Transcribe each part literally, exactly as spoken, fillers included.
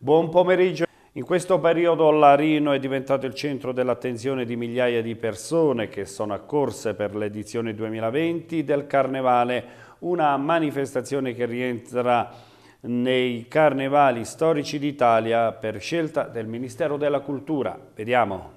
Buon pomeriggio. In questo periodo Larino è diventato il centro dell'attenzione di migliaia di persone che sono accorse per l'edizione duemilaventi del Carnevale, una manifestazione che rientra nei carnevali storici d'Italia per scelta del Ministero della Cultura. Vediamo.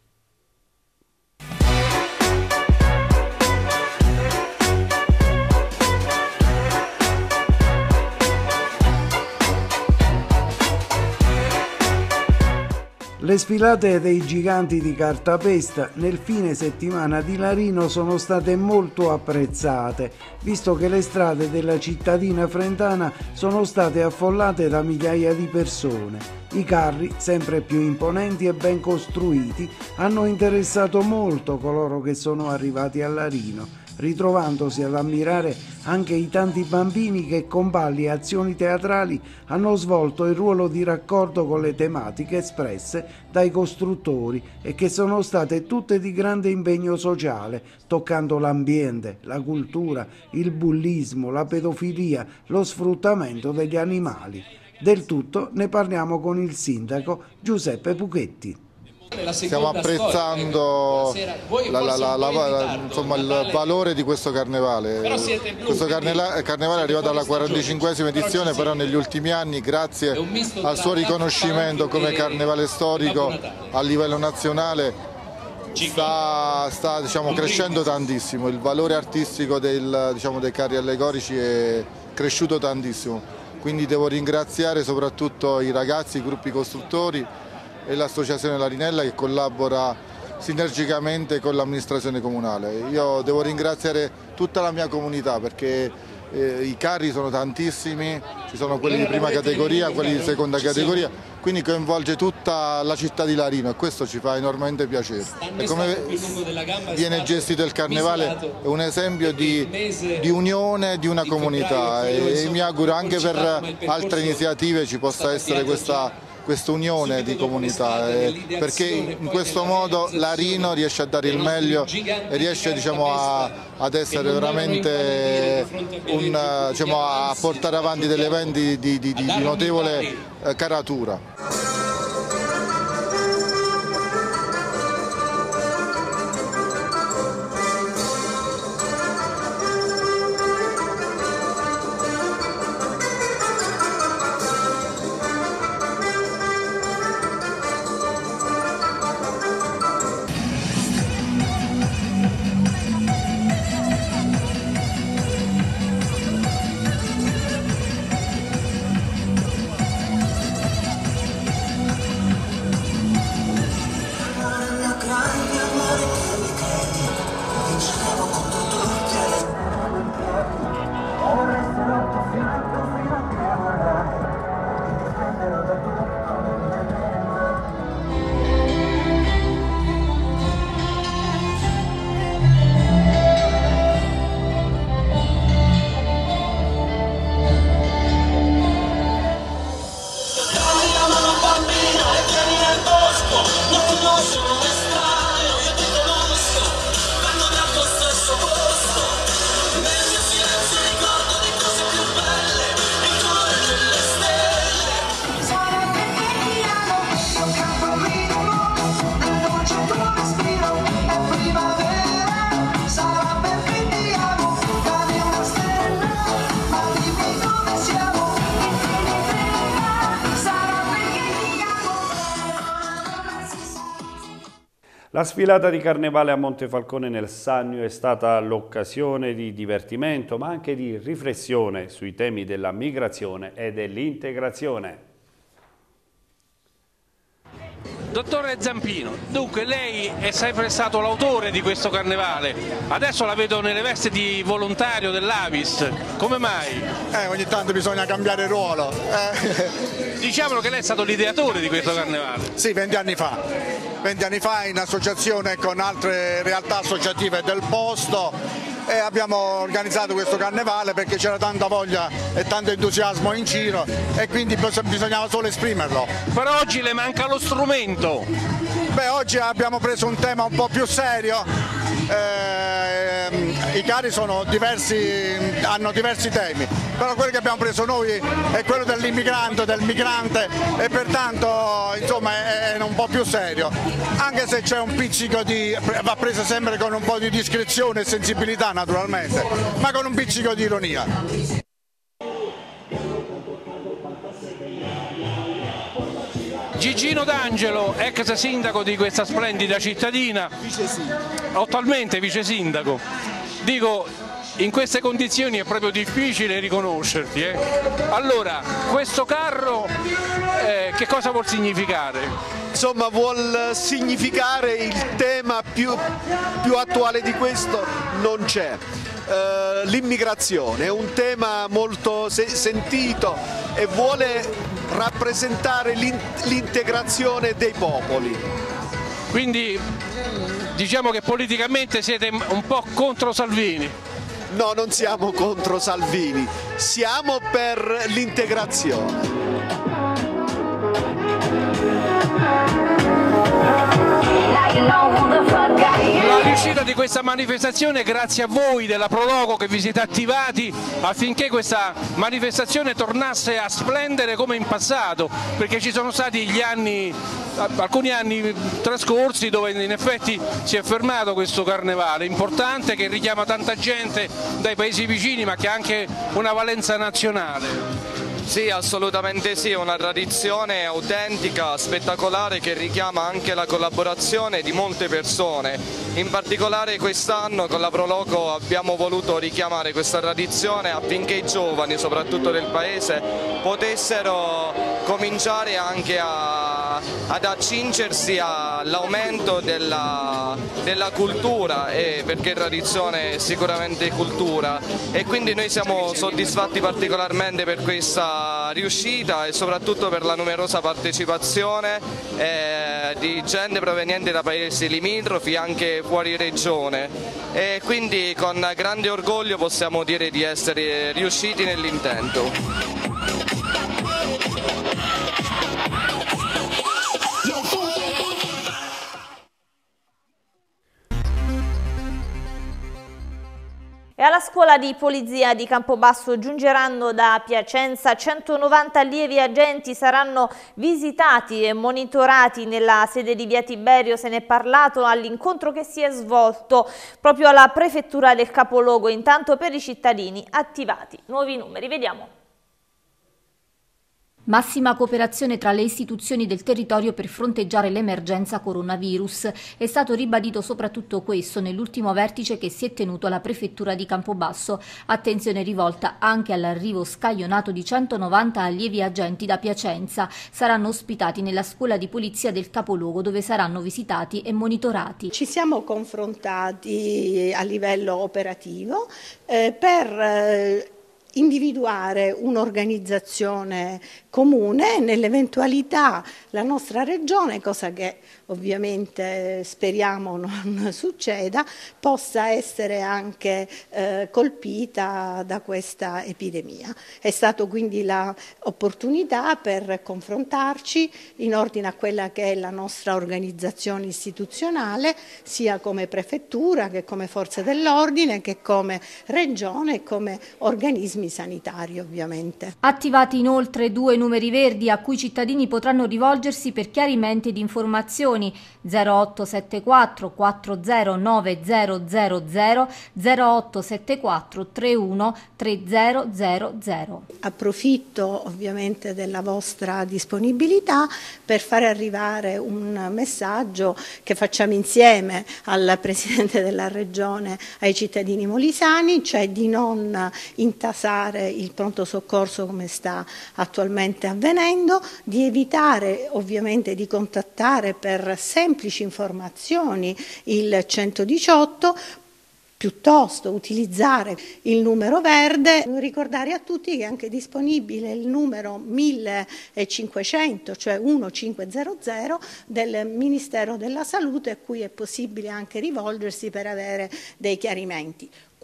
Le sfilate dei giganti di cartapesta nel fine settimana di Larino sono state molto apprezzate, visto che le strade della cittadina frentana sono state affollate da migliaia di persone. I carri, sempre più imponenti e ben costruiti, hanno interessato molto coloro che sono arrivati a Larino, ritrovandosi ad ammirare anche i tanti bambini che con balli e azioni teatrali hanno svolto il ruolo di raccordo con le tematiche espresse dai costruttori e che sono state tutte di grande impegno sociale, toccando l'ambiente, la cultura, il bullismo, la pedofilia, lo sfruttamento degli animali. Del tutto ne parliamo con il sindaco Giuseppe Puchetti. Stiamo apprezzando la, la, la, la, insomma, il valore di questo carnevale. Questo carnevale è arrivato alla quarantacinquesima edizione, però negli ultimi anni, grazie al suo riconoscimento come carnevale storico a livello nazionale, sta, sta diciamo, crescendo tantissimo. Il valore artistico del, diciamo, dei carri allegorici è cresciuto tantissimo. Quindi devo ringraziare soprattutto i ragazzi, i gruppi costruttori e l'associazione Larinella che collabora sinergicamente con l'amministrazione comunale. Io devo ringraziare tutta la mia comunità perché eh, i carri sono tantissimi, ci sono quelli di prima categoria, quelli di seconda categoria, quindi coinvolge tutta la città di Larino e questo ci fa enormemente piacere. E come viene gestito il carnevale è un esempio di, di unione di una comunità e mi auguro anche per altre iniziative ci possa essere questa questa unione di comunità, eh, perché in questo modo Larino riesce a dare il meglio e riesce diciamo, a, ad essere veramente un, diciamo, a portare avanti degli eventi di, di, di, di notevole eh, caratura. La sfilata di Carnevale a Montefalcone nel Sannio è stata l'occasione di divertimento ma anche di riflessione sui temi della migrazione e dell'integrazione. Dottore Zampino, dunque lei è sempre stato l'autore di questo carnevale, adesso la vedo nelle vesti di volontario dell'A V I S, come mai? Eh, ogni tanto bisogna cambiare ruolo. Eh. Diciamolo che lei è stato l'ideatore di questo carnevale. Sì, venti anni fa, venti anni fa in associazione con altre realtà associative del posto e abbiamo organizzato questo carnevale perché c'era tanta voglia e tanto entusiasmo in giro e quindi bisognava solo esprimerlo. Però oggi le manca lo strumento. Beh, oggi abbiamo preso un tema un po' più serio, eh, i carri sono diversi, hanno diversi temi. però quello che abbiamo preso noi è quello dell'immigrante, del migrante e pertanto insomma è, è un po' più serio, anche se c'è un pizzico di, va preso sempre con un po' di discrezione e sensibilità naturalmente, ma con un pizzico di ironia. Gigino D'Angelo, ex sindaco di questa splendida cittadina, attualmente vice sindaco. Dico, in queste condizioni è proprio difficile riconoscerti. Eh? Allora, questo carro eh, che cosa vuol significare? Insomma, vuol significare il tema più, più attuale di questo, non c'è. Uh, l'immigrazione è un tema molto se sentito e vuole rappresentare l'integrazione dei popoli. Quindi diciamo che politicamente siete un po' contro Salvini? No, non siamo contro Salvini, siamo per l'integrazione. La riuscita di questa manifestazione è grazie a voi della Proloco che vi siete attivati affinché questa manifestazione tornasse a splendere come in passato, perché ci sono stati gli anni, alcuni anni trascorsi dove in effetti si è fermato questo carnevale importante che richiama tanta gente dai paesi vicini ma che ha anche una valenza nazionale. Sì, assolutamente sì, una tradizione autentica, spettacolare che richiama anche la collaborazione di molte persone. In particolare quest'anno con la Proloco abbiamo voluto richiamare questa tradizione affinché i giovani, soprattutto del paese, potessero cominciare anche a, ad accingersi all'aumento della, della cultura, e perché tradizione è sicuramente cultura, e quindi noi siamo soddisfatti particolarmente per questa riuscita e soprattutto per la numerosa partecipazione eh, di gente proveniente da paesi limitrofi anche fuori regione, e quindi con grande orgoglio possiamo dire di essere riusciti nell'intento. E alla scuola di polizia di Campobasso giungeranno da Piacenza centonovanta allievi agenti, saranno visitati e monitorati nella sede di via Tiberio. Se ne è parlato all'incontro che si è svolto proprio alla prefettura del capoluogo. Intanto per i cittadini attivati nuovi numeri, vediamo. Massima cooperazione tra le istituzioni del territorio per fronteggiare l'emergenza coronavirus. È stato ribadito soprattutto questo nell'ultimo vertice che si è tenuto alla prefettura di Campobasso. Attenzione rivolta anche all'arrivo scaglionato di centonovanta allievi agenti da Piacenza. Saranno ospitati nella scuola di polizia del capoluogo, dove saranno visitati e monitorati. Ci siamo confrontati a livello operativo eh, per eh, individuare un'organizzazione comune nell'eventualità la nostra regione, cosa che ovviamente speriamo non succeda, possa essere anche eh, colpita da questa epidemia. È stata quindi l'opportunità per confrontarci in ordine a quella che è la nostra organizzazione istituzionale, sia come prefettura che come forze dell'ordine, che come regione e come organismi sanitari ovviamente. Attivati inoltre due numeri verdi a cui i cittadini potranno rivolgersi per chiarimenti ed informazioni: zero otto sette quattro quattro zero nove zero zero zero, zero otto sette quattro tre uno tre zero zero zero. Approfitto ovviamente della vostra disponibilità per fare arrivare un messaggio che facciamo insieme al Presidente della Regione, ai cittadini molisani, cioè di non intasare il pronto soccorso come sta attualmente avvenendo, di evitare ovviamente di contattare per semplici informazioni il centodiciotto, piuttosto utilizzare il numero verde. Ricordare a tutti che è anche disponibile il numero millecinquecento, cioè millecinquecento del Ministero della Salute, a cui è possibile anche rivolgersi per avere dei chiarimenti.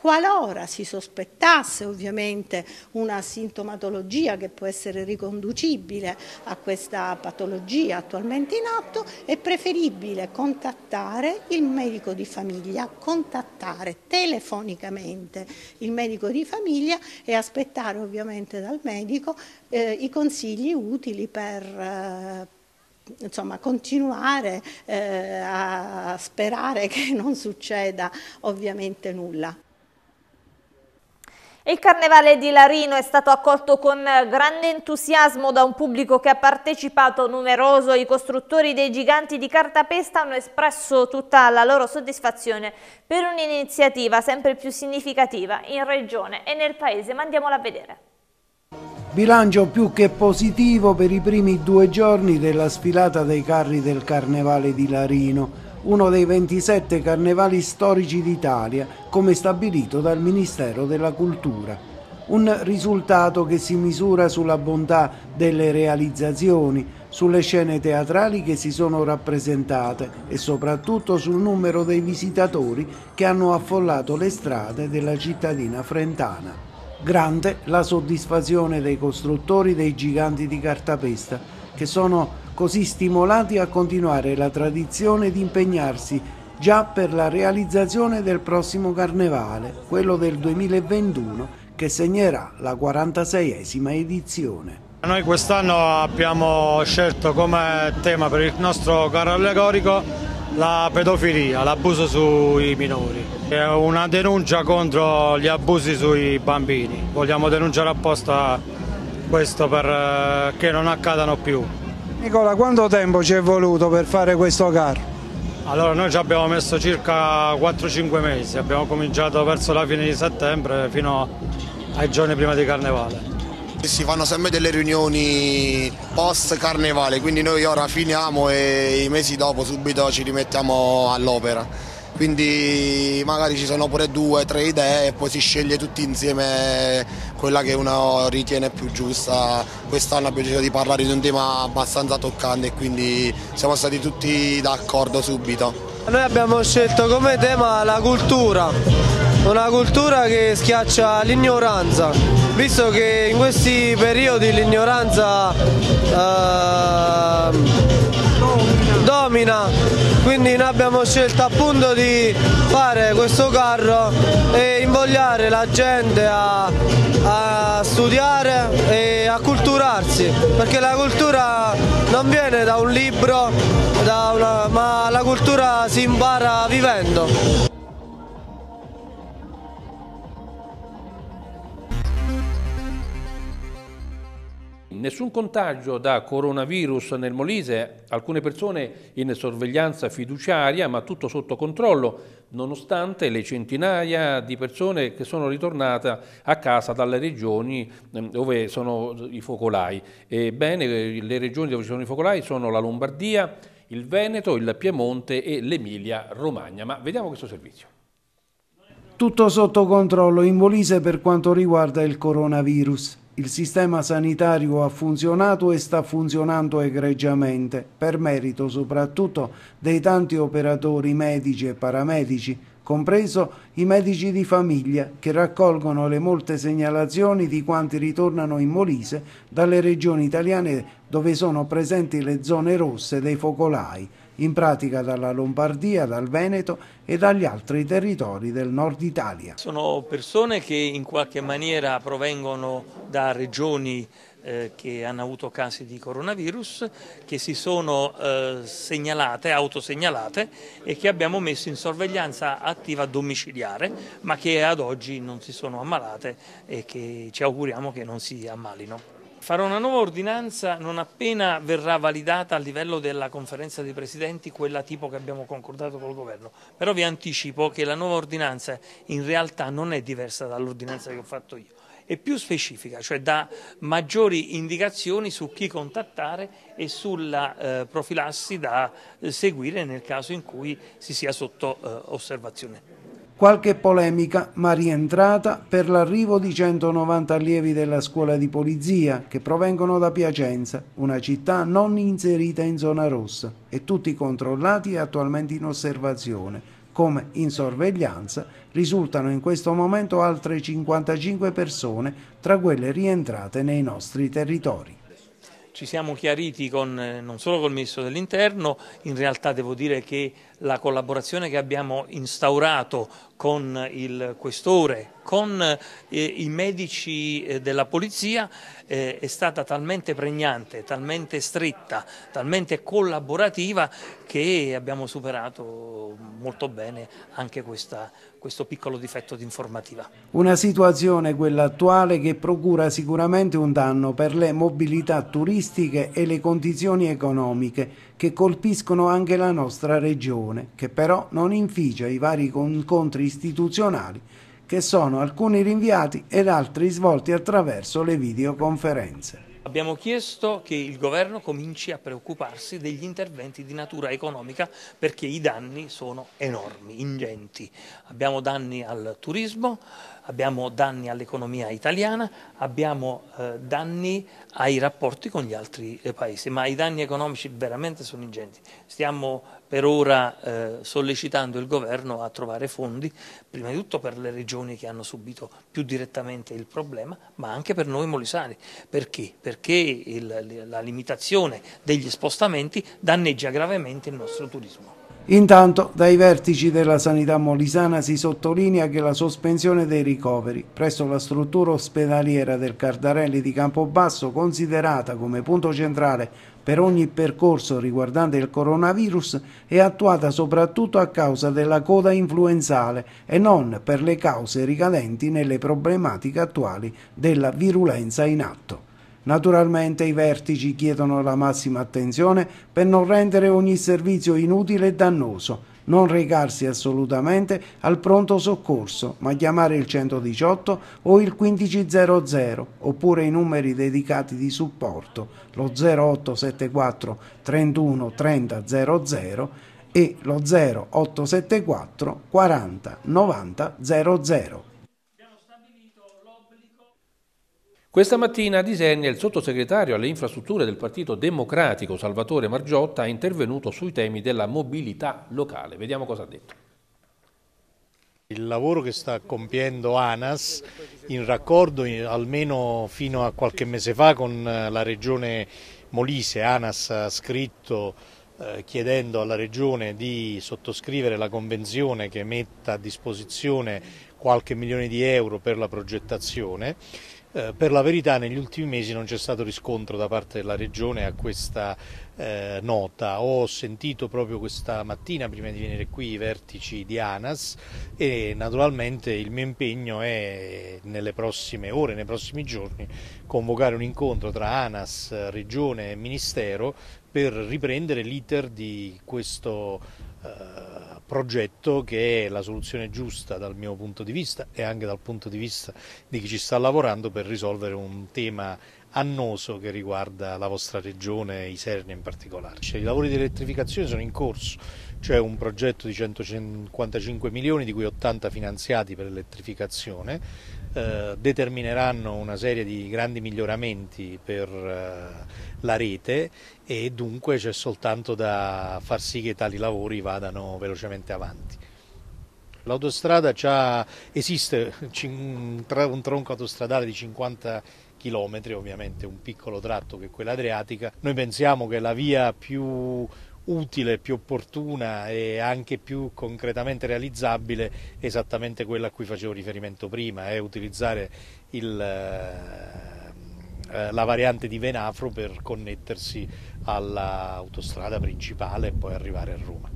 Qualora si sospettasse ovviamente una sintomatologia che può essere riconducibile a questa patologia attualmente in atto, è preferibile contattare il medico di famiglia, contattare telefonicamente il medico di famiglia e aspettare ovviamente dal medico eh, i consigli utili per eh, insomma, continuare eh, a sperare che non succeda ovviamente nulla. Il Carnevale di Larino è stato accolto con grande entusiasmo da un pubblico che ha partecipato numeroso. I costruttori dei giganti di cartapesta hanno espresso tutta la loro soddisfazione per un'iniziativa sempre più significativa in regione e nel paese. Ma andiamola a vedere. Bilancio più che positivo per i primi due giorni della sfilata dei carri del Carnevale di Larino, uno dei ventisette carnevali storici d'Italia, come stabilito dal Ministero della Cultura. Un risultato che si misura sulla bontà delle realizzazioni, sulle scene teatrali che si sono rappresentate e soprattutto sul numero dei visitatori che hanno affollato le strade della cittadina frentana. Grande la soddisfazione dei costruttori dei giganti di cartapesta, che sono così stimolati a continuare la tradizione di impegnarsi già per la realizzazione del prossimo Carnevale, quello del duemilaventuno, che segnerà la quarantaseiesima edizione. Noi quest'anno abbiamo scelto come tema per il nostro carro allegorico la pedofilia, l'abuso sui minori. È una denuncia contro gli abusi sui bambini. Vogliamo denunciare apposta questo perché non accadano più. Nicola, quanto tempo ci è voluto per fare questo carro? Allora, noi ci abbiamo messo circa quattro cinque mesi, abbiamo cominciato verso la fine di settembre fino ai giorni prima di Carnevale. Si fanno sempre delle riunioni post Carnevale, quindi noi ora finiamo e i mesi dopo subito ci rimettiamo all'opera. Quindi magari ci sono pure due, tre idee e poi si sceglie tutti insieme quella che uno ritiene più giusta. Quest'anno abbiamo deciso di parlare di un tema abbastanza toccante e quindi siamo stati tutti d'accordo subito. Noi abbiamo scelto come tema la cultura, una cultura che schiaccia l'ignoranza, visto che in questi periodi l'ignoranza eh, domina, quindi noi abbiamo scelto appunto di fare questo carro e invogliare la gente a, a studiare e a culturarsi, perché la cultura non viene da un libro, da una, ma la cultura si impara vivendo. Nessun contagio da coronavirus nel Molise, alcune persone in sorveglianza fiduciaria, ma tutto sotto controllo, nonostante le centinaia di persone che sono ritornate a casa dalle regioni dove sono i focolai. Ebbene, le regioni dove ci sono i focolai sono la Lombardia, il Veneto, il Piemonte e l'Emilia Romagna. Ma vediamo questo servizio. Tutto sotto controllo in Molise per quanto riguarda il coronavirus. Il sistema sanitario ha funzionato e sta funzionando egregiamente, per merito soprattutto dei tanti operatori medici e paramedici, compreso i medici di famiglia, che raccolgono le molte segnalazioni di quanti ritornano in Molise dalle regioni italiane dove sono presenti le zone rosse dei focolai, in pratica dalla Lombardia, dal Veneto e dagli altri territori del nord Italia. Sono persone che in qualche maniera provengono da regioni eh, che hanno avuto casi di coronavirus, che si sono eh, segnalate, autosegnalate e che abbiamo messo in sorveglianza attiva domiciliare, ma che ad oggi non si sono ammalate e che ci auguriamo che non si ammalino. Farò una nuova ordinanza non appena verrà validata a livello della conferenza dei presidenti, quella tipo che abbiamo concordato col governo. Però vi anticipo che la nuova ordinanza in realtà non è diversa dall'ordinanza che ho fatto io. È più specifica, cioè dà maggiori indicazioni su chi contattare e sulla eh, profilassi da eh, seguire nel caso in cui si sia sotto eh, osservazione. Qualche polemica, ma rientrata per l'arrivo di centonovanta allievi della scuola di polizia che provengono da Piacenza, una città non inserita in zona rossa, e tutti controllati e attualmente in osservazione. come in sorveglianza risultano in questo momento altre cinquantacinque persone tra quelle rientrate nei nostri territori. Ci siamo chiariti con, non solo col Ministro dell'Interno, in realtà devo dire che la collaborazione che abbiamo instaurato con il Questore, con eh, i medici eh, della Polizia eh, è stata talmente pregnante, talmente stretta, talmente collaborativa che abbiamo superato molto bene anche questa, questo piccolo difetto di informativa. Una situazione, quella attuale, che procura sicuramente un danno per le mobilità turistiche e le condizioni economiche che colpiscono anche la nostra regione, che però non inficia i vari incontri istituzionali che sono alcuni rinviati ed altri svolti attraverso le videoconferenze. Abbiamo chiesto che il governo cominci a preoccuparsi degli interventi di natura economica perché i danni sono enormi, ingenti. Abbiamo danni al turismo, abbiamo danni all'economia italiana, abbiamo eh, danni ai rapporti con gli altri eh, paesi, ma i danni economici veramente sono ingenti. Stiamo per ora eh, sollecitando il governo a trovare fondi, prima di tutto per le regioni che hanno subito più direttamente il problema, ma anche per noi molisani. Perché? Perché il, la limitazione degli spostamenti danneggia gravemente il nostro turismo. Intanto, dai vertici della sanità molisana si sottolinea che la sospensione dei ricoveri presso la struttura ospedaliera del Cardarelli di Campobasso, considerata come punto centrale per ogni percorso riguardante il coronavirus, è attuata soprattutto a causa della coda influenzale e non per le cause ricadenti nelle problematiche attuali della virulenza in atto. Naturalmente i vertici chiedono la massima attenzione per non rendere ogni servizio inutile e dannoso, non recarsi assolutamente al pronto soccorso, ma chiamare il centodiciotto o il quindici zero zero, oppure i numeri dedicati di supporto, lo zero otto sette quattro trentuno trenta zero zero e lo zero otto sette quattro quaranta novanta zero zero. Questa mattina a Disernia il sottosegretario alle infrastrutture del Partito Democratico Salvatore Margiotta è intervenuto sui temi della mobilità locale. Vediamo cosa ha detto. Il lavoro che sta compiendo ANAS in raccordo almeno fino a qualche mese fa con la regione Molise. ANAS ha scritto eh, chiedendo alla regione di sottoscrivere la convenzione che metta a disposizione qualche milione di euro per la progettazione. Eh, per la verità negli ultimi mesi non c'è stato riscontro da parte della Regione a questa eh, nota. Ho sentito proprio questa mattina, prima di venire qui, i vertici di ANAS e naturalmente il mio impegno è nelle prossime ore, nei prossimi giorni, convocare un incontro tra ANAS, Regione e Ministero per riprendere l'iter di questo eh, progetto, che è la soluzione giusta dal mio punto di vista e anche dal punto di vista di chi ci sta lavorando per risolvere un tema annoso che riguarda la vostra regione, Isernia in particolare. I lavori di elettrificazione sono in corso, cioè un progetto di centocinquantacinque milioni, di cui ottanta finanziati per l'elettrificazione, eh, determineranno una serie di grandi miglioramenti per eh, la rete e dunque c'è soltanto da far sì che tali lavori vadano velocemente avanti. L'autostrada c'ha, esiste un tronco autostradale di cinquanta chilometri, ovviamente un piccolo tratto che è quella adriatica. Noi pensiamo che la via più utile, più opportuna e anche più concretamente realizzabile è esattamente quella a cui facevo riferimento prima, è utilizzare il, eh, la variante di Venafro per connettersi all'autostrada principale e poi arrivare a Roma.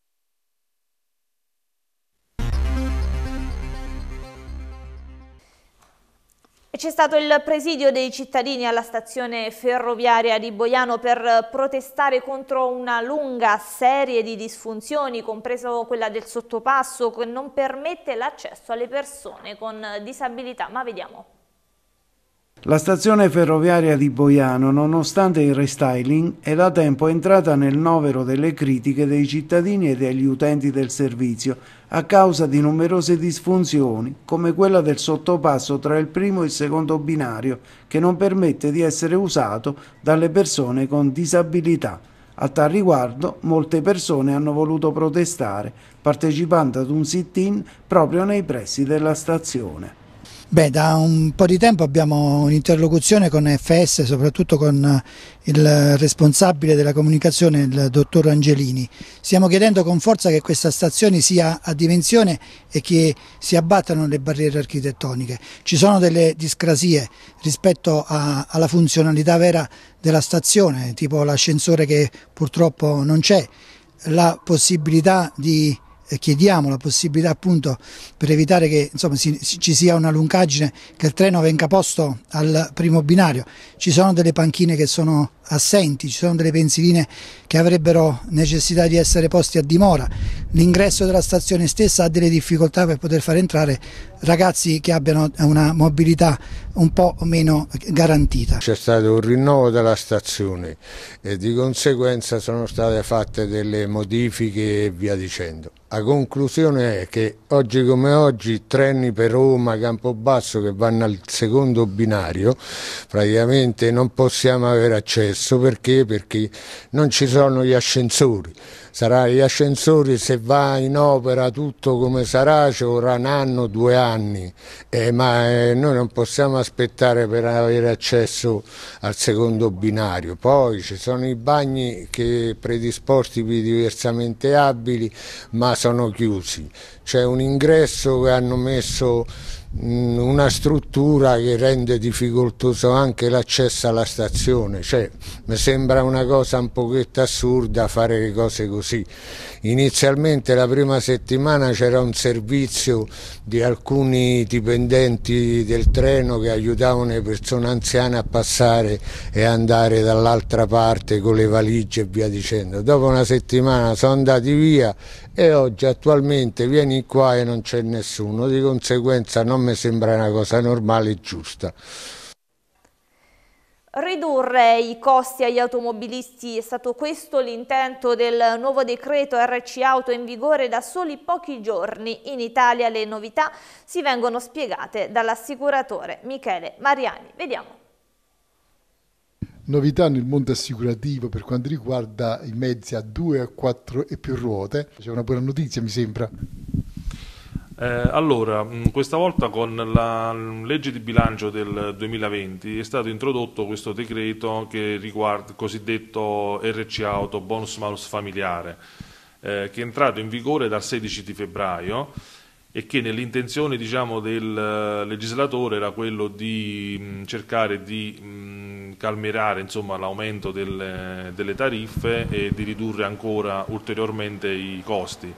C'è stato il presidio dei cittadini alla stazione ferroviaria di Boiano per protestare contro una lunga serie di disfunzioni, compreso quella del sottopasso, che non permette l'accesso alle persone con disabilità. Ma vediamo. La stazione ferroviaria di Boiano, nonostante il restyling, è da tempo entrata nel novero delle critiche dei cittadini e degli utenti del servizio a causa di numerose disfunzioni, come quella del sottopasso tra il primo e il secondo binario, che non permette di essere usato dalle persone con disabilità. A tal riguardo molte persone hanno voluto protestare, partecipando ad un sit-in proprio nei pressi della stazione. Beh, da un po' di tempo abbiamo un'interlocuzione con F S, soprattutto con il responsabile della comunicazione, il dottor Angelini. Stiamo chiedendo con forza che questa stazione sia a dimensione e che si abbattano le barriere architettoniche. Ci sono delle discrasie rispetto a, alla funzionalità vera della stazione, tipo l'ascensore che purtroppo non c'è, la possibilità di... chiediamo la possibilità appunto per evitare che insomma, si, ci sia una lungaggine, che il treno venga posto al primo binario. Ci sono delle panchine che sono assenti, ci sono delle pensiline che avrebbero necessità di essere posti a dimora. L'ingresso della stazione stessa ha delle difficoltà per poter far entrare ragazzi che abbiano una mobilità un po' meno garantita. C'è stato un rinnovo della stazione e di conseguenza sono state fatte delle modifiche e via dicendo. La conclusione è che oggi come oggi treni per Roma, Campobasso che vanno al secondo binario praticamente non possiamo avere accesso. Perché? Perché non ci sono gli ascensori. Sarà gli ascensori, se va in opera tutto come sarà, ci vorrà un anno, due anni, eh, ma eh, noi non possiamo aspettare per avere accesso al secondo binario. Poi ci sono i bagni che predisposti per diversamente abili, ma sono chiusi. C'è un ingresso che hanno messo mh, una struttura che rende difficoltoso anche l'accesso alla stazione. Cioè, mi sembra una cosa un pochetto assurda fare le cose così. Inizialmente la prima settimana c'era un servizio di alcuni dipendenti del treno che aiutavano le persone anziane a passare e andare dall'altra parte con le valigie e via dicendo. Dopo una settimana sono andati via e oggi attualmente vieni qua e non c'è nessuno, di conseguenza non mi sembra una cosa normale e giusta. Ridurre i costi agli automobilisti è stato questo l'intento del nuovo decreto R C Auto in vigore da soli pochi giorni. In Italia le novità si vengono spiegate dall'assicuratore Michele Mariani. Vediamo. Novità nel mondo assicurativo per quanto riguarda i mezzi a due, a quattro e più ruote. C'è una buona notizia, mi sembra. Eh, allora, questa volta con la legge di bilancio del duemilaventi è stato introdotto questo decreto che riguarda il cosiddetto R C Auto, bonus malus familiare, eh, che è entrato in vigore dal sedici di febbraio e che nell'intenzione, diciamo, del legislatore era quello di mh, cercare di mh, calmierare, insomma, l'aumento delle, delle tariffe e di ridurre ancora ulteriormente i costi.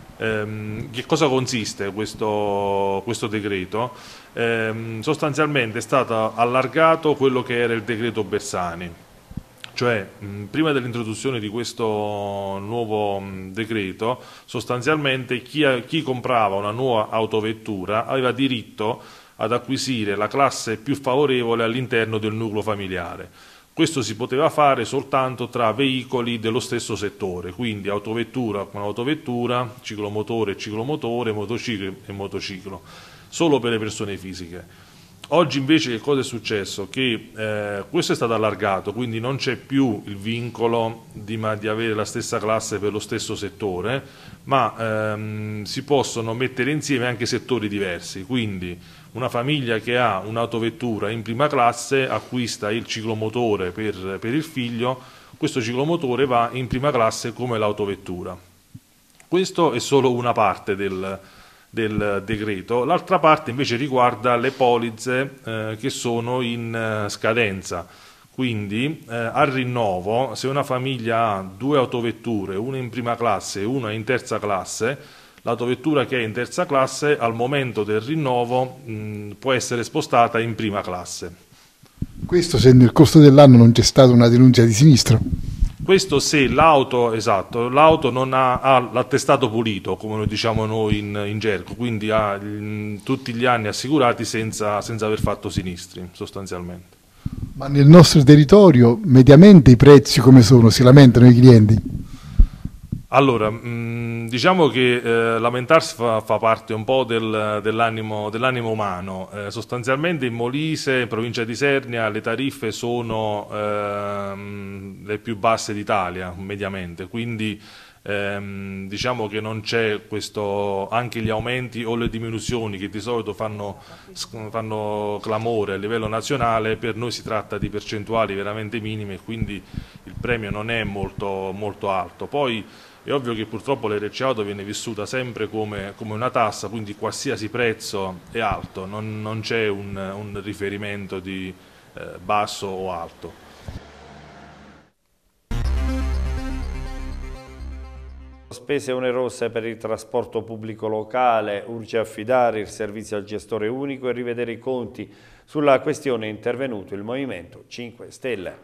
Ehm, che cosa consiste questo, questo decreto? Ehm, sostanzialmente è stato allargato quello che era il decreto Bersani. Cioè, mh, prima dell'introduzione di questo nuovo mh, decreto, sostanzialmente chi, chi comprava una nuova autovettura aveva diritto ad acquisire la classe più favorevole all'interno del nucleo familiare. Questo si poteva fare soltanto tra veicoli dello stesso settore, quindi autovettura con autovettura, ciclomotore e ciclomotore, motociclo e motociclo, solo per le persone fisiche. Oggi invece che cosa è successo? Che eh, questo è stato allargato, quindi non c'è più il vincolo di, ma, di avere la stessa classe per lo stesso settore, ma ehm, si possono mettere insieme anche settori diversi, quindi una famiglia che ha un'autovettura in prima classe acquista il ciclomotore per, per il figlio, questo ciclomotore va in prima classe come l'autovettura. Questo è solo una parte del del decreto. L'altra parte invece riguarda le polizze eh, che sono in eh, scadenza, quindi eh, al rinnovo, se una famiglia ha due autovetture, una in prima classe e una in terza classe, l'autovettura che è in terza classe al momento del rinnovo mh, può essere spostata in prima classe. Questo se nel corso dell'anno non c'è stata una denuncia di sinistro? Questo se l'auto, esatto, l'auto non ha, ha l'attestato pulito, come lo diciamo noi in, in gergo, quindi ha in, tutti gli anni assicurati senza, senza aver fatto sinistri, sostanzialmente. Ma nel nostro territorio, mediamente i prezzi come sono? Si lamentano i clienti? Allora, mh, diciamo che eh, lamentarsi fa, fa parte un po' del, dell'animo, dell'animo umano. Eh, sostanzialmente in Molise, in provincia di Isernia, le tariffe sono ehm, le più basse d'Italia, mediamente, quindi ehm, diciamo che non c'è questo, anche gli aumenti o le diminuzioni che di solito fanno, fanno clamore a livello nazionale, per noi si tratta di percentuali veramente minime, quindi il premio non è molto, molto alto. Poi è ovvio che purtroppo l'R C auto viene vissuta sempre come, come una tassa, quindi qualsiasi prezzo è alto, non, non c'è un, un riferimento di eh, basso o alto. Spese onerose per il trasporto pubblico locale, urge affidare il servizio al gestore unico e rivedere i conti. Sulla questione è intervenuto il Movimento cinque Stelle.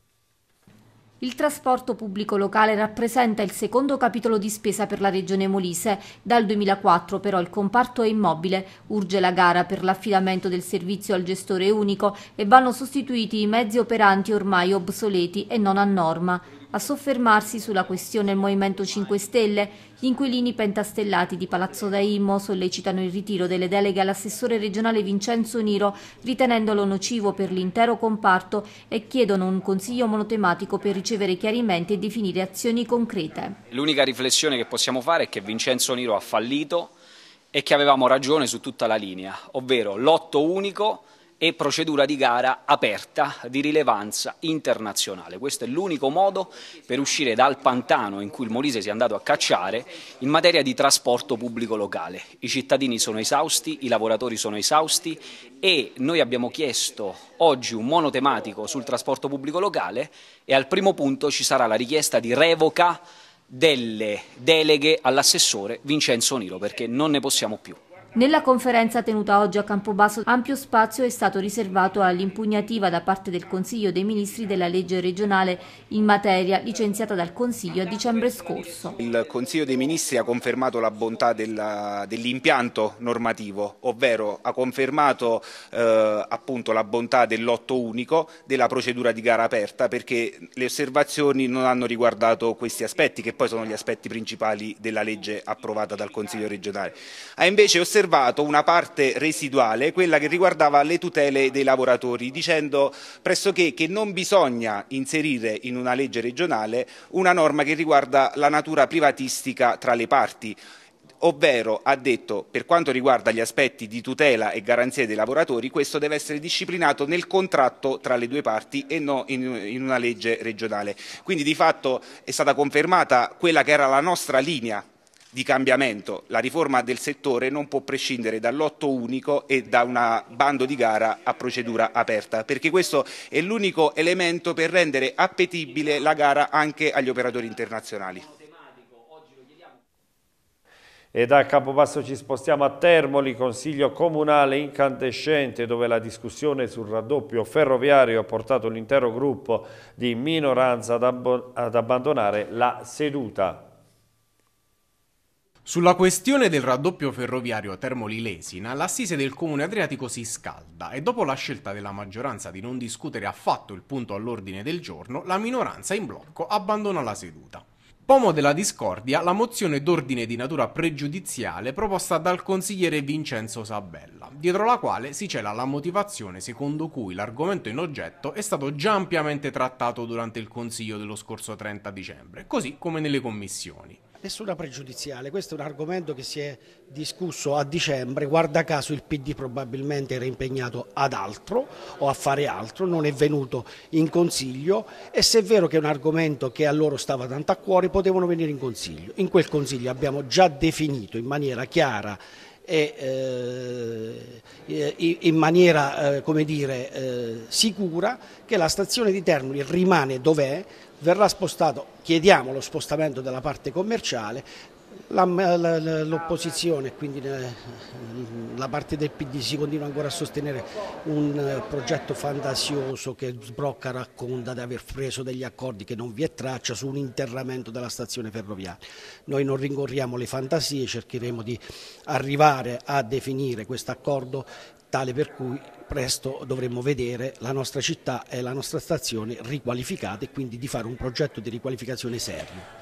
Il trasporto pubblico locale rappresenta il secondo capitolo di spesa per la Regione Molise. Dal duemilaquattro però il comparto è immobile, urge la gara per l'affidamento del servizio al gestore unico e vanno sostituiti i mezzi operanti ormai obsoleti e non a norma. A soffermarsi sulla questione il Movimento cinque Stelle, gli inquilini pentastellati di Palazzo Daimmo sollecitano il ritiro delle deleghe all'assessore regionale Vincenzo Niro, ritenendolo nocivo per l'intero comparto, e chiedono un consiglio monotematico per ricevere chiarimenti e definire azioni concrete. L'unica riflessione che possiamo fare è che Vincenzo Niro ha fallito e che avevamo ragione su tutta la linea, ovvero lotto unico e procedura di gara aperta di rilevanza internazionale. Questo è l'unico modo per uscire dal pantano in cui il Molise si è andato a cacciare in materia di trasporto pubblico locale. I cittadini sono esausti, i lavoratori sono esausti e noi abbiamo chiesto oggi un monotematico sul trasporto pubblico locale e al primo punto ci sarà la richiesta di revoca delle deleghe all'assessore Vincenzo Niro, perché non ne possiamo più. Nella conferenza tenuta oggi a Campobasso, ampio spazio è stato riservato all'impugnativa da parte del Consiglio dei Ministri della legge regionale in materia, licenziata dal Consiglio a dicembre scorso. Il Consiglio dei Ministri ha confermato la bontà dell'impianto normativo, ovvero ha confermato eh, appunto la bontà del lotto unico, della procedura di gara aperta, perché le osservazioni non hanno riguardato questi aspetti, che poi sono gli aspetti principali della legge approvata dal Consiglio regionale. Ha invece osservato osservato una parte residuale, quella che riguardava le tutele dei lavoratori, dicendo pressoché che non bisogna inserire in una legge regionale una norma che riguarda la natura privatistica tra le parti. Ovvero, ha detto, per quanto riguarda gli aspetti di tutela e garanzia dei lavoratori, questo deve essere disciplinato nel contratto tra le due parti e non in, in una legge regionale. Quindi di fatto è stata confermata quella che era la nostra linea di cambiamento. La riforma del settore non può prescindere dal lotto unico e da un bando di gara a procedura aperta, perché questo è l'unico elemento per rendere appetibile la gara anche agli operatori internazionali. E da Campobasso ci spostiamo a Termoli, Consiglio Comunale incandescente, dove la discussione sul raddoppio ferroviario ha portato l'intero gruppo di minoranza ad, ab- ad abbandonare la seduta. Sulla questione del raddoppio ferroviario Termoli-Lesina, l'assise del Comune Adriatico si scalda e dopo la scelta della maggioranza di non discutere affatto il punto all'ordine del giorno, la minoranza in blocco abbandona la seduta. Pomo della discordia, la mozione d'ordine di natura pregiudiziale proposta dal consigliere Vincenzo Sabella, dietro la quale si cela la motivazione secondo cui l'argomento in oggetto è stato già ampiamente trattato durante il Consiglio dello scorso trenta dicembre, così come nelle commissioni. Nessuna pregiudiziale, questo è un argomento che si è discusso a dicembre, guarda caso il P D probabilmente era impegnato ad altro o a fare altro, non è venuto in consiglio e se è vero che è un argomento che a loro stava tanto a cuore potevano venire in consiglio. In quel consiglio abbiamo già definito in maniera chiara e eh, in maniera eh, come dire, eh, sicura che la stazione di Termoli rimane dov'è, verrà spostato, chiediamo lo spostamento della parte commerciale, l'opposizione, quindi la parte del P D si continua ancora a sostenere un progetto fantasioso che sbrocca racconta di aver preso degli accordi che non vi è traccia su un interramento della stazione ferroviaria. Noi non rincorriamo le fantasie, cercheremo di arrivare a definire questo accordo tale per cui presto dovremmo vedere la nostra città e la nostra stazione riqualificate e quindi di fare un progetto di riqualificazione serio.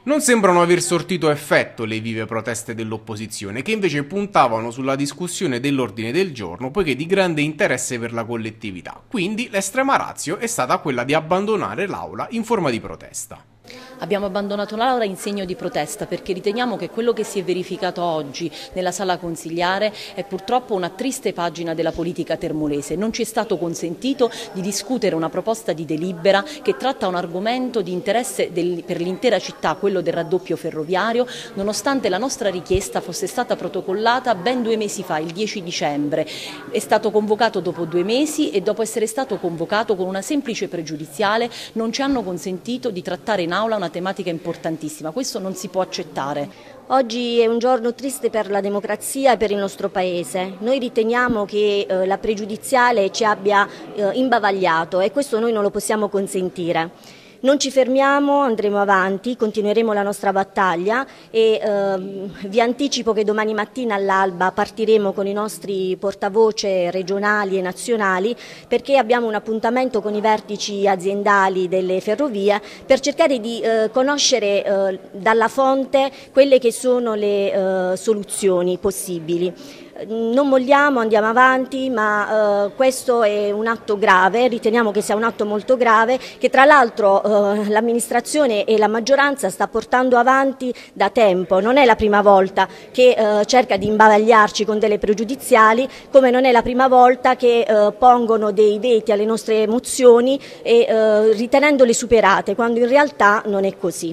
Non sembrano aver sortito effetto le vive proteste dell'opposizione, che invece puntavano sulla discussione dell'ordine del giorno, poiché di grande interesse per la collettività. Quindi l'estrema ratio è stata quella di abbandonare l'aula in forma di protesta. Abbiamo abbandonato l'aula in segno di protesta perché riteniamo che quello che si è verificato oggi nella sala consiliare è purtroppo una triste pagina della politica termolese. Non ci è stato consentito di discutere una proposta di delibera che tratta un argomento di interesse del, per l'intera città, quello del raddoppio ferroviario, nonostante la nostra richiesta fosse stata protocollata ben due mesi fa, il dieci dicembre. È stato convocato dopo due mesi e dopo essere stato convocato con una semplice pregiudiziale non ci hanno consentito di trattare in aula una tematica importantissima. Questo non si può accettare. Oggi è un giorno triste per la democrazia e per il nostro Paese. Noi riteniamo che eh, la pregiudiziale ci abbia eh, imbavagliato e questo noi non lo possiamo consentire. Non ci fermiamo, andremo avanti, continueremo la nostra battaglia e eh, vi anticipo che domani mattina all'alba partiremo con i nostri portavoce regionali e nazionali perché abbiamo un appuntamento con i vertici aziendali delle ferrovie per cercare di eh, conoscere eh, dalla fonte quelle che sono le eh, soluzioni possibili. Non molliamo, andiamo avanti, ma eh, questo è un atto grave, riteniamo che sia un atto molto grave che tra l'altro eh, l'amministrazione e la maggioranza sta portando avanti da tempo. Non è la prima volta che eh, cerca di imbavagliarci con delle pregiudiziali, come non è la prima volta che eh, pongono dei veti alle nostre mozioni e eh, ritenendole superate, quando in realtà non è così.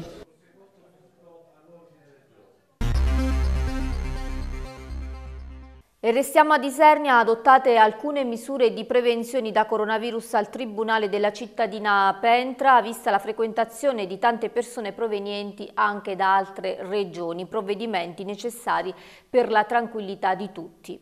E restiamo ad Isernia, adottate alcune misure di prevenzione da coronavirus al Tribunale della cittadina Pentra, vista la frequentazione di tante persone provenienti anche da altre regioni, provvedimenti necessari per la tranquillità di tutti.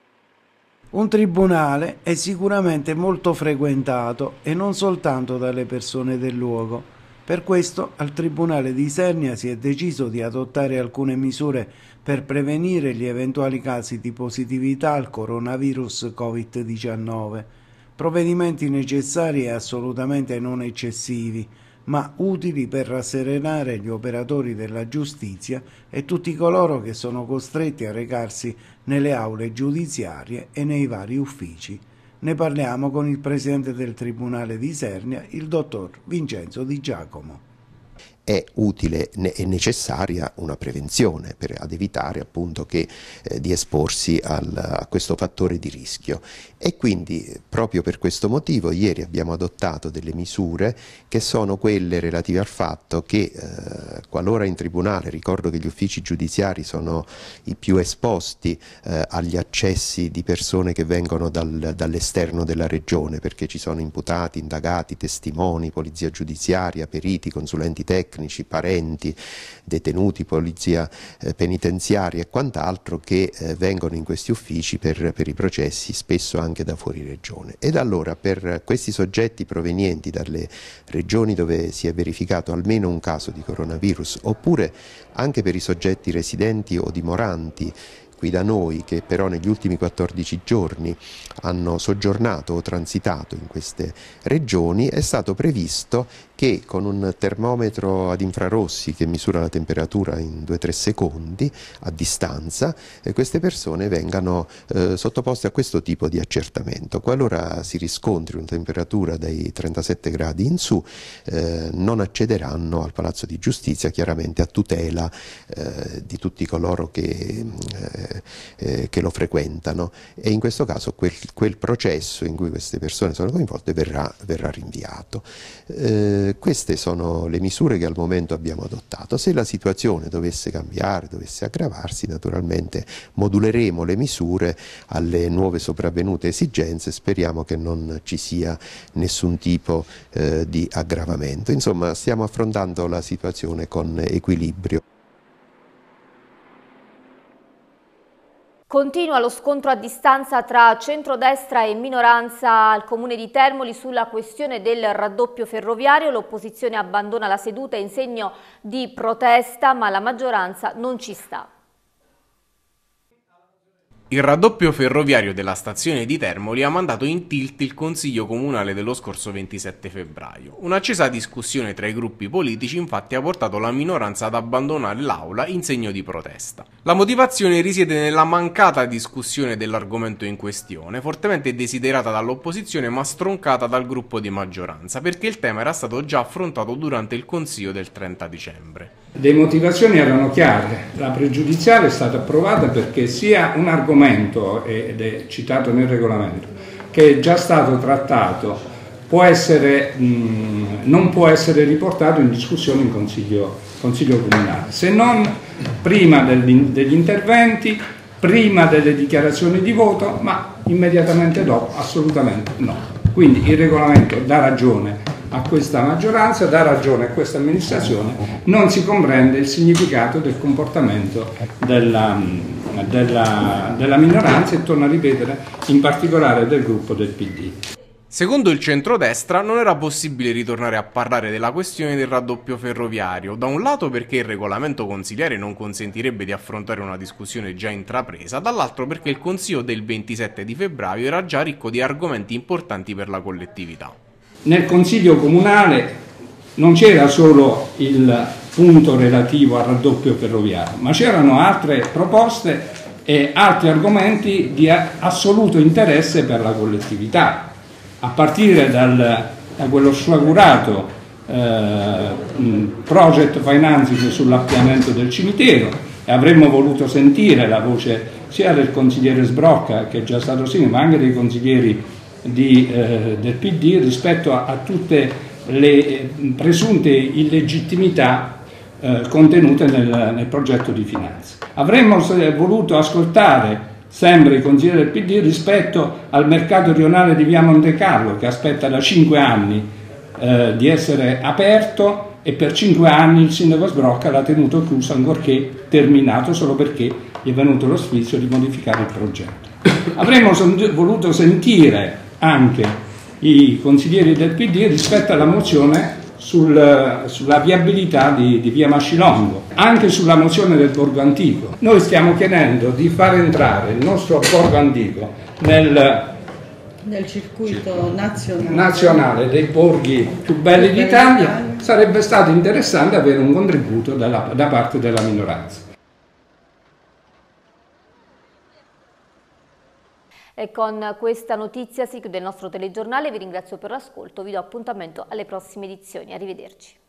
Un tribunale è sicuramente molto frequentato e non soltanto dalle persone del luogo. Per questo al Tribunale di Isernia si è deciso di adottare alcune misure per prevenire gli eventuali casi di positività al coronavirus Covid diciannove. Provvedimenti necessari e assolutamente non eccessivi, ma utili per rasserenare gli operatori della giustizia e tutti coloro che sono costretti a recarsi nelle aule giudiziarie e nei vari uffici. Ne parliamo con il presidente del Tribunale di Isernia, il dottor Vincenzo Di Giacomo. È utile e necessaria una prevenzione per ad evitare appunto che, eh, di esporsi al, a questo fattore di rischio, e quindi proprio per questo motivo ieri abbiamo adottato delle misure che sono quelle relative al fatto che eh, qualora in tribunale, ricordo che gli uffici giudiziari sono i più esposti eh, agli accessi di persone che vengono dal, dall'esterno della regione, perché ci sono imputati, indagati, testimoni, polizia giudiziaria, periti, consulenti tecnici, parenti, detenuti, polizia eh, penitenziaria e quant'altro che eh, vengono in questi uffici per, per i processi, spesso anche da fuori regione. Ed allora per questi soggetti provenienti dalle regioni dove si è verificato almeno un caso di coronavirus, oppure anche per i soggetti residenti o dimoranti qui da noi, che però negli ultimi quattordici giorni hanno soggiornato o transitato in queste regioni, è stato previsto che con un termometro ad infrarossi che misura la temperatura in due tre secondi a distanza, eh, queste persone vengano eh, sottoposte a questo tipo di accertamento. Qualora si riscontri una temperatura dai trentasette gradi in su, eh, non accederanno al Palazzo di Giustizia, chiaramente a tutela eh, di tutti coloro che eh, Eh, che lo frequentano, e in questo caso quel, quel processo in cui queste persone sono coinvolte verrà, verrà rinviato. Eh, queste sono le misure che al momento abbiamo adottato. Se la situazione dovesse cambiare, dovesse aggravarsi, naturalmente moduleremo le misure alle nuove sopravvenute esigenze. Speriamo che non ci sia nessun tipo eh, di aggravamento. Insomma, stiamo affrontando la situazione con equilibrio. Continua lo scontro a distanza tra centrodestra e minoranza al Comune di Termoli sulla questione del raddoppio ferroviario. L'opposizione abbandona la seduta in segno di protesta, ma la maggioranza non ci sta. Il raddoppio ferroviario della stazione di Termoli ha mandato in tilt il Consiglio Comunale dello scorso ventisette febbraio. Un'accesa discussione tra i gruppi politici infatti ha portato la minoranza ad abbandonare l'aula in segno di protesta. La motivazione risiede nella mancata discussione dell'argomento in questione, fortemente desiderata dall'opposizione ma stroncata dal gruppo di maggioranza, perché il tema era stato già affrontato durante il Consiglio del trenta dicembre. Le motivazioni erano chiare, la pregiudiziale è stata approvata perché sia un argomento, ed è citato nel regolamento, che è già stato trattato, può essere, mh, non può essere riportato in discussione in Consiglio, Consiglio Comunale, se non prima degli, degli interventi, prima delle dichiarazioni di voto, ma immediatamente dopo assolutamente no. Quindi il regolamento dà ragione a questa maggioranza, dà ragione a questa amministrazione, non si comprende il significato del comportamento della, della, della minoranza e, torno a ripetere, in particolare del gruppo del P D. Secondo il centrodestra non era possibile ritornare a parlare della questione del raddoppio ferroviario, da un lato perché il regolamento consiliare non consentirebbe di affrontare una discussione già intrapresa, dall'altro perché il Consiglio del ventisette di febbraio era già ricco di argomenti importanti per la collettività. Nel Consiglio Comunale non c'era solo il punto relativo al raddoppio ferroviario, ma c'erano altre proposte e altri argomenti di assoluto interesse per la collettività, a partire dal, da quello sciagurato eh, project financing sull'appianamento del cimitero, e avremmo voluto sentire la voce sia del consigliere Sbrocca, che è già stato sindaco, ma anche dei consiglieri Di, eh, del P D rispetto a, a tutte le eh, presunte illegittimità eh, contenute nel, nel progetto di finanza. Avremmo voluto ascoltare sempre i consiglieri del P D rispetto al mercato rionale di via Monte Carlo, che aspetta da cinque anni eh, di essere aperto, e per cinque anni il sindaco Sbrocca l'ha tenuto chiuso ancorché terminato, solo perché gli è venuto lo sfizio di modificare il progetto. Avremmo voluto sentire anche i consiglieri del P D rispetto alla mozione sul, sulla viabilità di, di via Mascilongo, anche sulla mozione del Borgo Antico. Noi stiamo chiedendo di far entrare il nostro Borgo Antico nel, nel circuito nazionale. nazionale dei borghi più belli d'Italia. Sarebbe stato interessante avere un contributo dalla, da parte della minoranza. E con questa notizia si chiude il nostro telegiornale, vi ringrazio per l'ascolto, vi do appuntamento alle prossime edizioni, arrivederci.